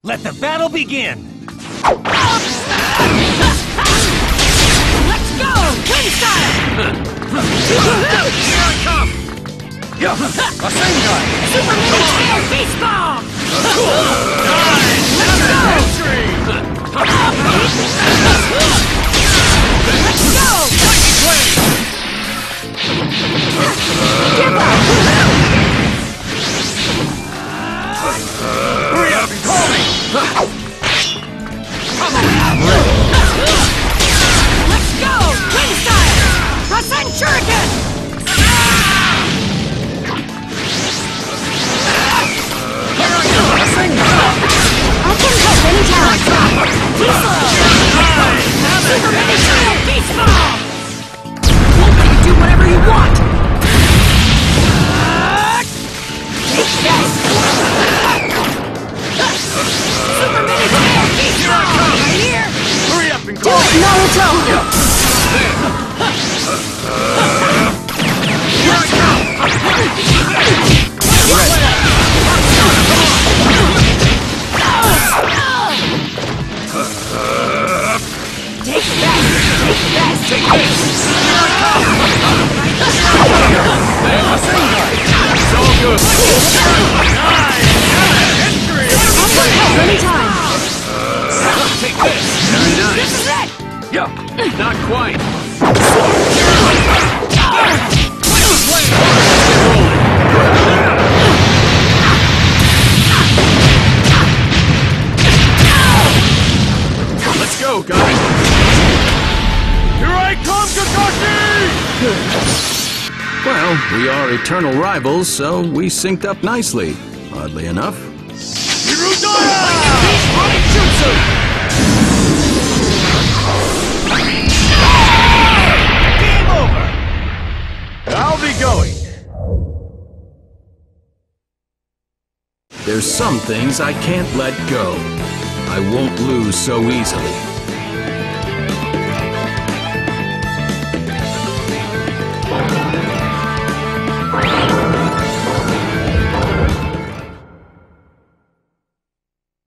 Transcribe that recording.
Let the battle begin! Let's go! Twin style! Here I come! Yeah! A same guy! Super Mini Tail Beast Bomb! Let's go! Let's go! Give up! Hurry up and call me! Let's go! Twin style! Rasen Shuriken! I can help anytime! T-Slow! Super Mini Tail Beast Bomb! We'll let you do whatever you want! Take that! Super Mini Tail Beast Bomb! Right here! Hurry up and Do call it, me! Naruto! Here I come! Take that! Take that! Take this! Here I come! It's all good! Anytime! Take this! Very This nice! is it! Yeah, not quite! Let's go, guys! Here I come, Kakashi! Well, we are eternal rivals, so we synced up nicely, oddly enough. Hirudaya! Running jutsu! Game over! I'll be going. There's some things I can't let go. I won't lose so easily.